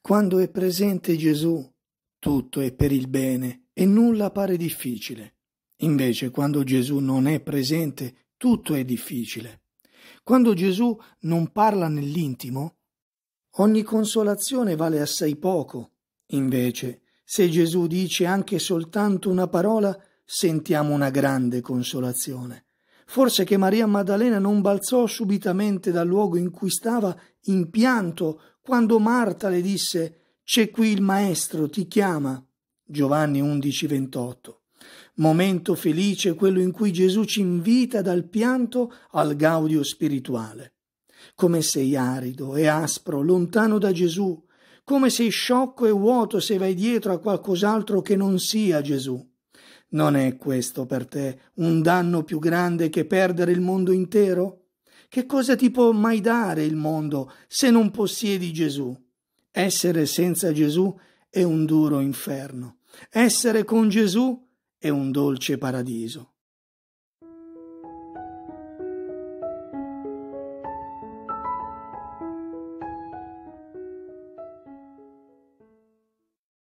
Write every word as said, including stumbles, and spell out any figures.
Quando è presente Gesù, tutto è per il bene e nulla pare difficile. Invece, quando Gesù non è presente, tutto è difficile. Quando Gesù non parla nell'intimo, ogni consolazione vale assai poco. Invece, se Gesù dice anche soltanto una parola, sentiamo una grande consolazione. Forse che Maria Maddalena non balzò subitamente dal luogo in cui stava in pianto quando Marta le disse: «C'è qui il Maestro, ti chiama». Giovanni undici ventotto. Momento felice quello in cui Gesù ci invita dal pianto al gaudio spirituale. Come sei arido e aspro, lontano da Gesù, come sei sciocco e vuoto se vai dietro a qualcos'altro che non sia Gesù. Non è questo per te un danno più grande che perdere il mondo intero? Che cosa ti può mai dare il mondo se non possiedi Gesù? Essere senza Gesù è un duro inferno. Essere con Gesù è un dolce paradiso.